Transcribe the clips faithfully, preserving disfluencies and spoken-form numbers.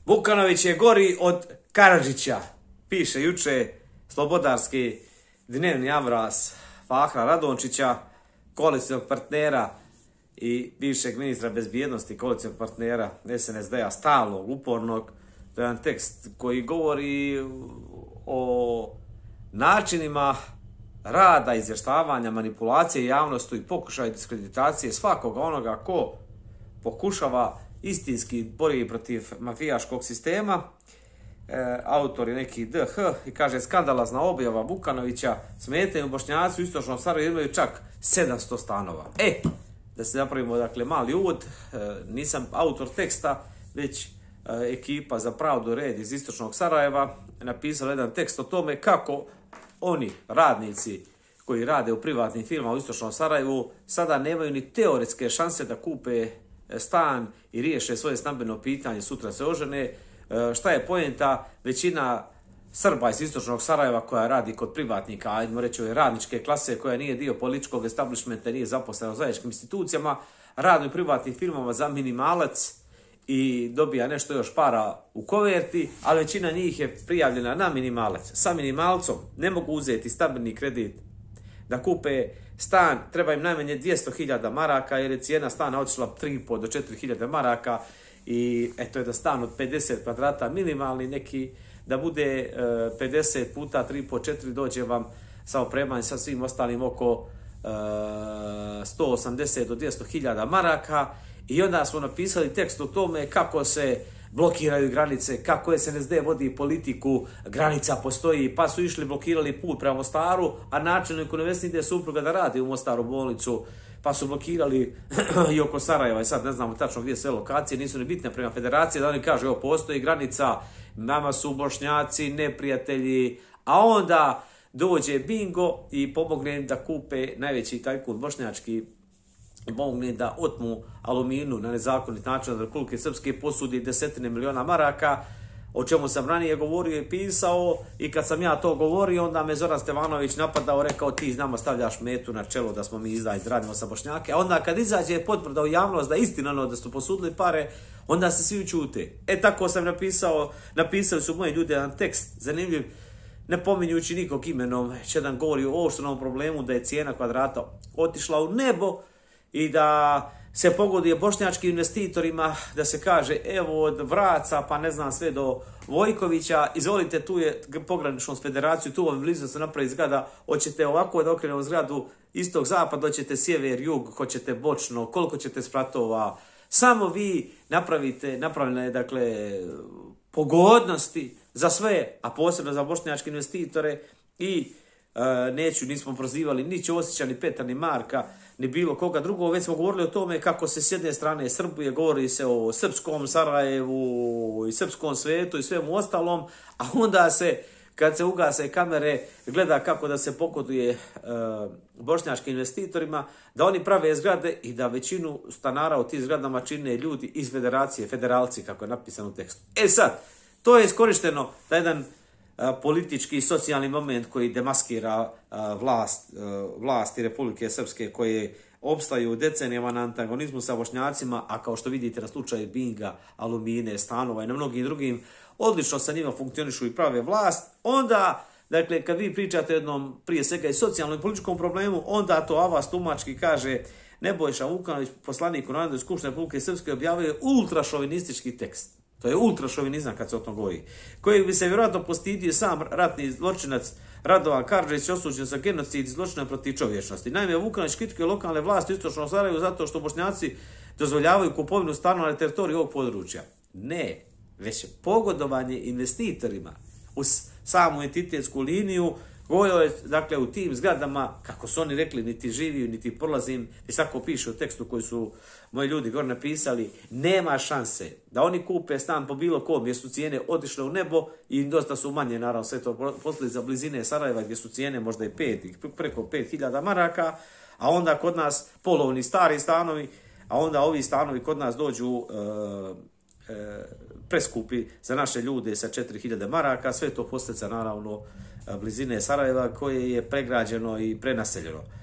Vukanović je gori od Karadžića, piše juče slobodarski dnevni Avras Fahra Radončića, koalicijnog partnera i bivšeg ministra bezbjednosti koalicijnog partnera S N S D-a, stalnog, upornog. To je jedan tekst koji govori o načinima rada, izvještavanja, manipulacije javnosti i pokušaja diskreditacije svakoga onoga ko pokušava istinski bori protiv mafijaškog sistema. E, autor je neki D H i kaže: skandalozna objava Vukanovića, smetaju Bošnjaci u istočnom Sarajevu, imaju čak sedamsto stanova. E, da se napravimo dakle mali uvod, e, nisam autor teksta, već e, ekipa za pravdu red iz istočnog Sarajeva napisala jedan tekst o tome kako oni radnici koji rade u privatnim firmama u istočnom Sarajevu sada nemaju ni teoretske šanse da kupe stan i riješe svoje stambeno pitanje, sutra se ožene. E, šta je poenta? Većina Srba iz istočnog Sarajeva koja radi kod privatnika, ajdemo reći ove radničke klase, koja nije dio političkog establishmenta, nije zaposlena u zajedničkim institucijama, radi u privatnim firmama za minimalac i dobija nešto još para u koverti, ali većina njih je prijavljena na minimalac. Sa minimalcom ne mogu uzeti stambeni kredit da kupe stan, treba im najmanje dvjesto hiljada maraka, jer je cijena stana otišla tri i pol do četiri hiljade maraka i eto je da stan od pedeset kvadrata minimalni neki, da bude pedeset puta tri i pol četiri dođe vam sa opremanjem sa svim ostalim oko sto osamdeset do dvjesto hiljada maraka. I onda smo napisali tekst o tome kako se blokiraju granice, kako S N S D vodi politiku, granica postoji, pa su išli blokirali put prema Mostaru, a načelniku nevesti ide supruga da radi u Mostaru bolnicu, pa su blokirali i oko Sarajeva, i sad ne znamo tačno gdje sve lokacije, nisu ni bitne prema federaciji, da oni kažu, evo postoji granica, nama su Bošnjaci neprijatelji, a onda dođe bingo i pomogne im da kupe najveći tajkun bošnjački, pomogne da otmu Aluminu na nezakonit način od Republike Srpske, posudi desetine miliona maraka, o čemu sam ranije govorio i pisao, i kad sam ja to govorio, onda me Zoran Stevanović napadao, rekao ti nama stavljaš metu na čelo da smo mi izdaj, radimo sa Bošnjake, a onda kad izađe potvrda u javnost da je istinano da su posudili pare, onda se svi učute. E tako sam napisao, napisali su moji ljudi jedan tekst, zanimljiv, ne pominjući nikog imenom, već jedan govori o oštrom problemu da je cijena kvadrata otišla u nebo, i da se pogoduje bošnjačkim investitorima, da se kaže evo od Vraca pa ne znam sve do Vojkovića, izvolite, tu je pogranično s federaciju, tu vam blizu se napravi zgrada, hoćete ovako da okrenemo zgradu istog zapad, hoćete sjever, jug, hoćete bočno, koliko ćete spratova, samo vi napravite, napravljene dakle pogodnosti za sve, a posebno za bošnjačke investitore. I e, neću, nismo prozivali ni Ćosića, ni Petra, ni Marka, ni bilo koga drugog, već smo govorili o tome kako se s jedne strane Srbije govori se o srpskom Sarajevu i srpskom svetu i svemu ostalom, a onda se, kad se ugase kamere, gleda kako da se pogoduje e, bošnjačkim investitorima, da oni prave zgrade i da većinu stanara u tim zgradama čine ljudi iz federacije, federalci, kako je napisano u tekstu. E sad, to je iskorišteno da jedan politički i socijalni moment koji demaskira vlast, vlasti Republike Srpske, koje opstaju decenijama na antagonizmu sa Bošnjacima, a kao što vidite na slučaju Binga, Alumine, stanova i na mnogim drugim, odlično sa njima funkcionišu i prave vlast. Onda, dakle, kad vi pričate jednom prije svega i socijalnom i političkom problemu, onda to Avas tumački kaže: Nebojša Vukanović, poslanik u Narodnoj skupštini Republike Srpske, objavio ultrašovinistički tekst. To je ultrašovinizam kad se o tom govori, koji bi se vjerojatno postidio sam ratni zločinac Radovan Karadžić, osuđen za genocid i zločine protiv čovječnosti. Naime, Vukanović kritikuje lokalne vlasti u istočnom Sarajevu zato što Bošnjaci dozvoljavaju kupovinu stanova na teritoriji ovog područja. Ne, već pogodovanje investitorima uz samu entitetsku liniju. Govorio je, dakle, u tim zgradama, kako su oni rekli, niti živiju, niti prolazim, i tako piše u tekstu koji su moji ljudi gore napisali, nema šanse da oni kupe stan po bilo kom, gdje su cijene otišle u nebo i dosta su manje, naravno, sve to posljedica blizine Sarajeva, gdje su cijene možda i pet, preko pet hiljada maraka, a onda kod nas polovni stari stanovi, a onda ovi stanovi kod nas dođu e, e, preskupi za naše ljude sa četiri hiljade maraka, sve to posljedica, naravno, blizine Sarajeva, koje je pregrađeno i prenaseljeno.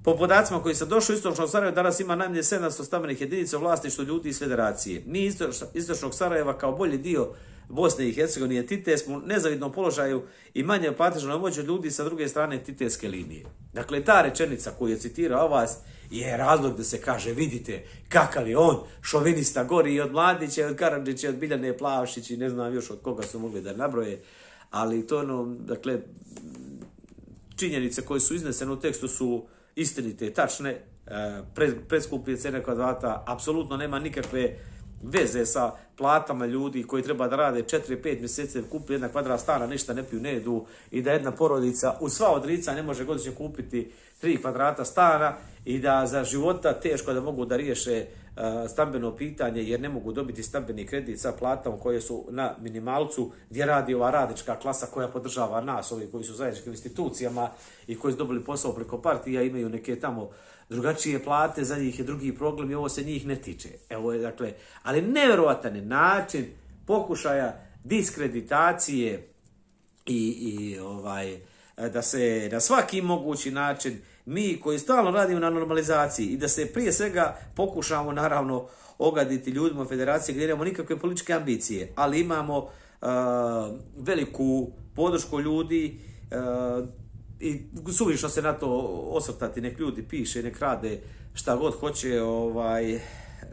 Po podacima koji sam došao, istočnog Sarajeva danas ima najmanje sedamsto stambenih jedinica u vlasništvu ljudi iz Federacije. Mi iz istočnog Sarajeva kao bolji dio Bosne i Hercegovine entite smo u nezavidnom položaju i manje platežno moći od ljudi sa druge strane entitetske linije. Dakle, ta rečenica koju je citirao vas je razlog da se kaže, vidite kakav je on šovinista, gori i od Mladića, od Karadžića, od Biljane Plavšić i ne znam još od koga su mogli da nabroje, ali to ono, dakle, činjenice koje su iznesene u tekstu su istinite, tačne, preskuplje cene kvadrata, apsolutno nema nikakve veze sa platama ljudi koji treba da rade četiri pet mjeseci da kupi jedna kvadrat stana, ništa ne piju, ne jedu i da jedna porodica u sva odrica ne može godišnje kupiti tri kvadrata stana i da za života teško da mogu da riješe uh, stambeno pitanje jer ne mogu dobiti stambeni kredit sa platama koje su na minimalcu gdje radi ova radnička klasa koja podržava nas, ovi koji su u zajedničkim institucijama i koji su dobili posao preko partija, imaju neke tamo drugačije plate, za njih je drugi problem i ovo se njih ne tiče. Evo je, dakle, ali nevjerovatan je način pokušaja diskreditacije i, i ovaj, da se na svaki mogući način mi koji stalno radimo na normalizaciji i da se prije svega pokušamo naravno ogaditi ljudima u Federaciji gdje nemamo nikakve političke ambicije, ali imamo uh, veliku podršku ljudi uh, i suvišno se na to osvrtati, nek ljudi piše, nek rade šta god hoće, ovaj, uh,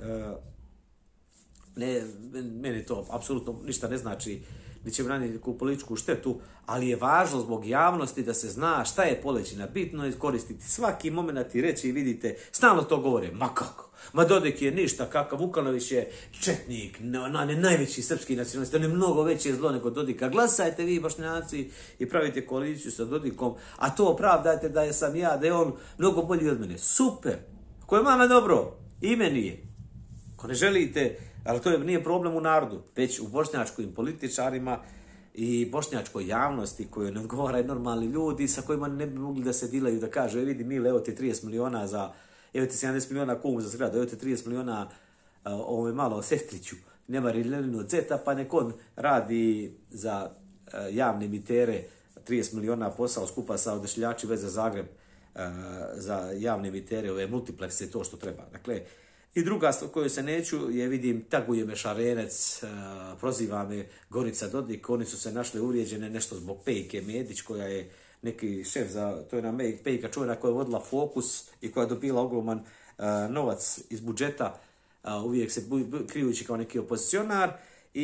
ne, meni to apsolutno ništa ne znači, ni će braniti neku političku štetu, ali je važno zbog javnosti da se zna šta je Polećina. Bitno je iskoristiti svaki moment i reći, vidite, stalno to govore, ma kako, ma Dodik je ništa, kakav, Vukanović je četnik, on je najveći srpski nacionalist, on je mnogo veće zlo nego Dodika. Glasajte vi, Bošnjaci, i pravite koaliciju sa Dodikom, a to opravdajte da je sam ja, da je on mnogo bolji od mene. Super! Ako je mama dobro, i meni je. Ako ne želite, ali to je, nije problem u narodu, već u bošnjačkim političarima i bošnjačkoj javnosti koju ne odgovaraju normalni ljudi sa kojima ne bi mogli da se dilaju, da kažu, e vidi Mile, evo ti trideset miliona za, evo ti sedamdeset miliona kumu za zgradu, evo ti trideset miliona uh, ovo malo sestriću, nema Rilenu Zeta, pa nek on radi za uh, javne emitere trideset miliona posao skupa sa odašiljači veze Zagreb uh, za javne emitere, ove multiplekse, to što treba. Dakle, i druga stvar koju se neću je, vidim, taguje me Šarenac, uh, proziva me Gorica Dodik, oni su se našli uvrijeđene nešto zbog Pejke Medić, koja je neki šef za, to je na Pejka čovjena koja je vodila Fokus i koja je dobila ogroman uh, novac iz budžeta, uh, uvijek se krijući kao neki opozicionar,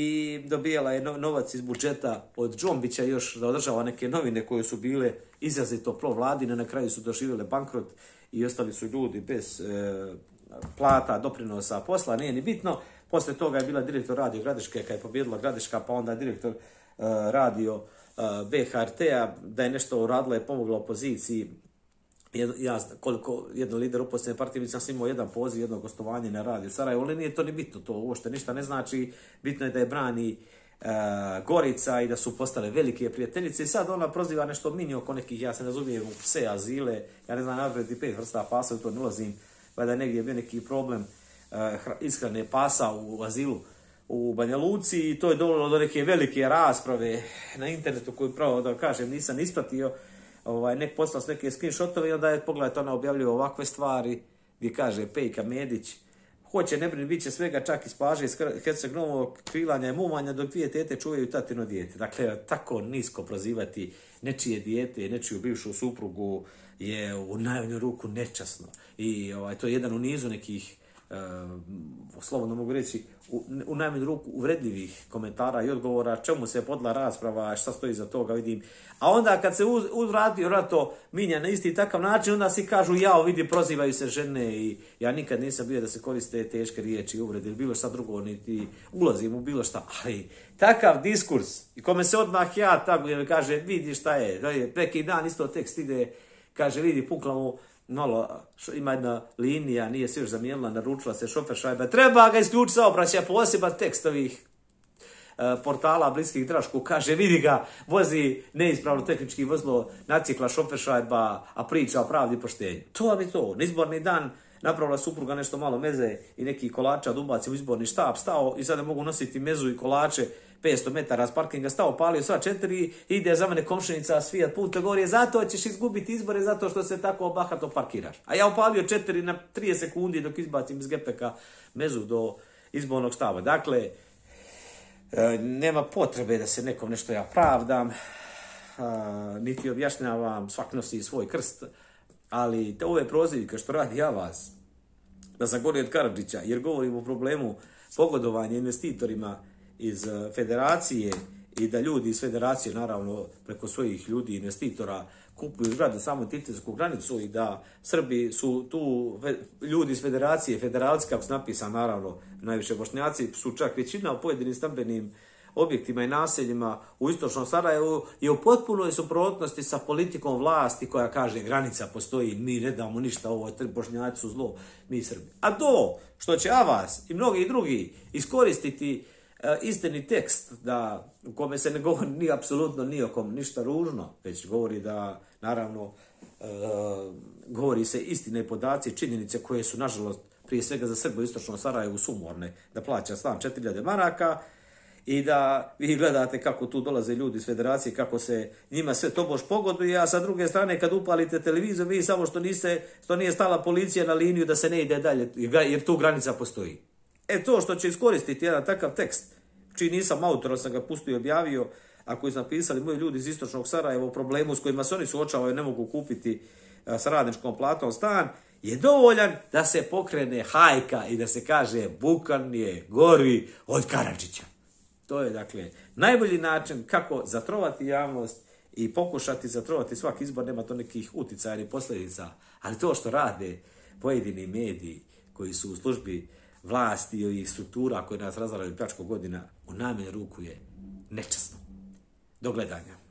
i dobijala je no, novac iz budžeta od Džombića još da održava neke novine koje su bile izrazito provladine, na kraju su doživjele bankrot i ostali su ljudi bez uh, plata, doprinosa, posla, nije ni bitno. Posle toga je bila direktor radio Gradiške, kad je pobjedila Gradiška, pa onda direktor uh, radio uh, B H R T-a, da je nešto uradila i pomogla opoziciji. Jed, ja, koliko jedan lider opozicijne partije, sam imao jedan poziv, jedno gostovanje na radio Sarajevo, ali nije to ni bitno, to uopšte ništa ne znači. Bitno je da je brani uh, Gorica i da su postale velike prijateljice i sad ona proziva nešto mini oko nekih, ja se ne razumijem, pse, azile, ja ne znam, nabrati pet vrsta pasa, u to ne ulazim, pa da je negdje bio neki problem uh, ishrane pasa u azilu u Banja Luci i to je dovelo do neke velike rasprave na internetu koju pravo da kažem nisam ispratio, ovaj, nek poslao s neke screenshotove i onda je, pogledajte, ona objavljuje ovakve stvari gdje kaže Pejka Medić, hoće, ne brini, bit će svega čak iz plaže iz Herceg-Novog, krilanja i mumanja dok dvije tete čuvaju tatino dijete. Dakle, tako nisko prozivati nečije dijete, nečiju bivšu suprugu je u najmanju ruku nečasno. I ovaj, to je jedan u nizu nekih, uh, slobodno mogu reći, u, u najmanju ruku uvredljivih komentara i odgovora, čemu se podla rasprava, šta stoji za toga, vidim. A onda kad se uzvratio rato minja na isti takav način, onda si kažu, jao, vidi, prozivaju se žene i ja nikad nisam bio da se koriste teške riječi, uvrede ili bilo šta drugo, niti ulazim u bilo šta. Ali takav diskurs, i kome se odmah ja tako kaže, vidi šta je, neki dan isto tekst ide, kaže, vidi, pukla mu malo, ima jedna linija, nije se još zamijenila, naručila se šofer šajba, treba ga isključiti saobraćaja, poseban tekst ovih uh, portala bliskih Drašku, kaže, vidi ga, vozi neispravno tehnički vozilo, nacikla šofer šajba, a priča o pravdi i poštenju. To vam je to, na izborni dan napravila supruga nešto malo meze i neki kolača da ubacim u izborni štab, stao i sada mogu nositi mezu i kolače petsto metara s parkinga stao, palio sva četiri, ide za mene komšinica s Fiat Punto, govori, zato ćeš izgubiti izbore, zato što se tako bahato parkiraš. A ja upalio četiri na trideset sekundi dok izbacim iz gepeka mezu do izbornog stava. Dakle, nema potrebe da se nekom nešto ja pravdam, niti objašnjavam, svak nosi svoj krst, ali te ove prozivke što radi ja vas, da sam gori od Karadžića, jer govorim o problemu pogodovanja investitorima iz federacije i da ljudi iz federacije, naravno, preko svojih ljudi, investitora, kupuju zgrade samo titelsku granicu i da Srbi su tu ljudi iz federacije, federalci, kako se napisa, naravno, najviše Bošnjaci, su čak većina u pojedinim stambenim objektima i naseljima u istočnom Sarajevu je u potpunoj suprotnosti sa politikom vlasti koja kaže granica postoji, mi ne damo ništa, ovo Bošnjaci su zlo, mi Srbi. A to što će Avas i mnogi drugi iskoristiti uh, istini tekst da, u kome se ne govori ni apsolutno ni o kom ništa ružno, već govori da, naravno, uh, govori se istine, podaci, činjenice koje su, nažalost, prije svega za Srbe u istočnom Sarajevu sumorne, da plaća stan četiri hiljade maraka, i da vi gledate kako tu dolaze ljudi iz federacije, kako se njima sve tobož pogoduje, a sa druge strane kad upalite televizor, vi samo što, niste, što nije stala policija na liniju da se ne ide dalje, jer tu granica postoji. E to što će iskoristiti jedan takav tekst, čiji nisam autor, sam ga pustio i objavio, a koji su napisali moji ljudi iz istočnog Sarajeva o problemu s kojima se oni suočavaju, ne mogu kupiti a, sa radničkom platom stan, je dovoljan da se pokrene hajka i da se kaže Bukan je gori od Karadžića. To je, dakle, najbolji način kako zatrovati javnost i pokušati zatrovati svaki izbor, nema to nekih uticaja ni posljedica, ali to što rade pojedini mediji koji su u službi vlasti i ovih struktura koje nas razvaraju pljačku godina, u najmanju ruku je nečasno. Do gledanja.